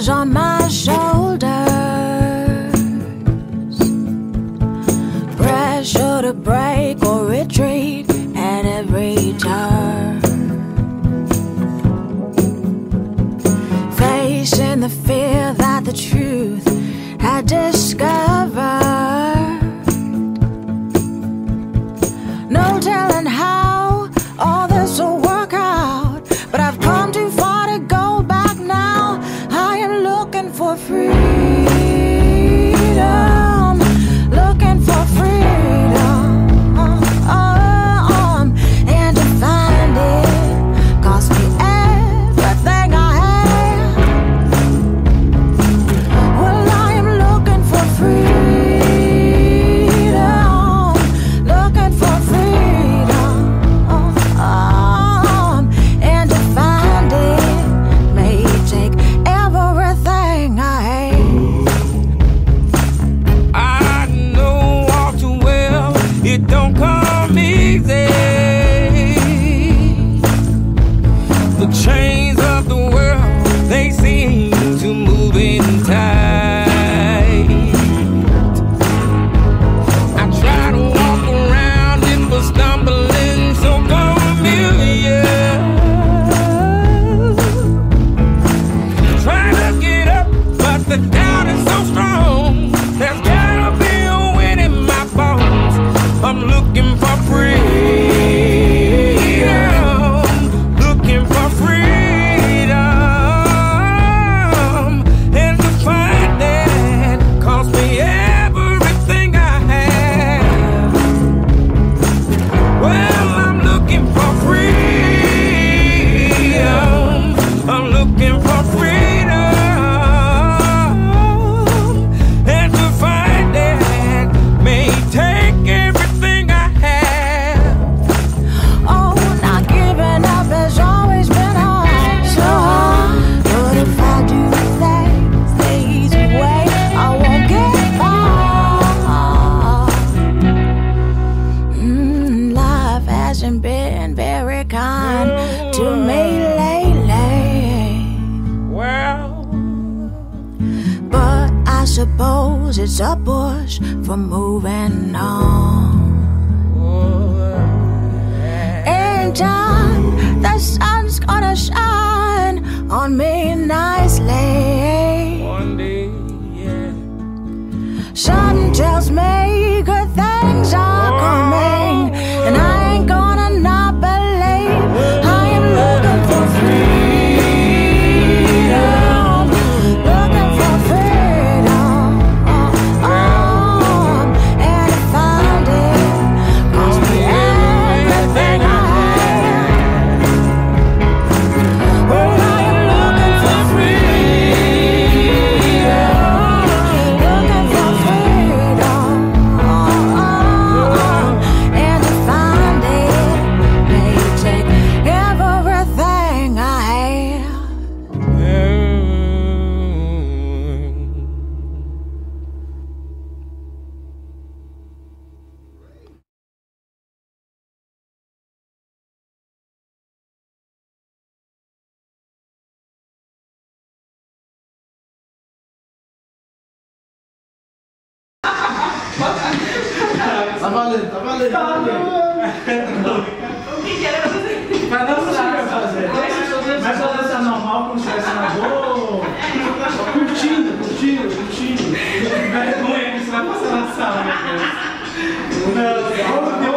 hands on my shoulders, pressure to break or retreat at every turn, facing the fear that the truth had discovered. No telling how all this will work out, but I've come too far to go back now. I am looking for freedom, looking for freedom, and to find it cost me everything I have. Well, I am looking for freedom, looking for freedom, and to find it may take everything I hate. I know all too well it don't come easy. The chains of the world, they seem to move in tight. I try to walk around it, but stumbling so familiar. Try to get up, but the doubt is so strong. There's gotta be a wind in my bones. I'm looking for freedom, looking for freedom, and to find that cost me everything I have. Well, I'm looking for freedom, I'm looking for freedom, and to find that may take everything I have. Oh, not giving up has always been hard, so hard. But if I do things the easy way, I won't get far. Life hasn't been very kind to me lately, Well, but I suppose it's a push for moving on. In time, the sun's gonna shine on me nicely. one day, yeah. Something tells me good things are coming, and I ain't gonna not believe. I am looking for freedom, looking for freedom, and to find it cost me everything I have. Well, I am looking for freedom, looking for freedom, and to find it may take everything I have. Tá valendo, tá valendo. Cada um sabe fazer. Mas só dança normal, como se estivesse na boa. Curtindo. Vergonha que você vai passar na sala, né? Não,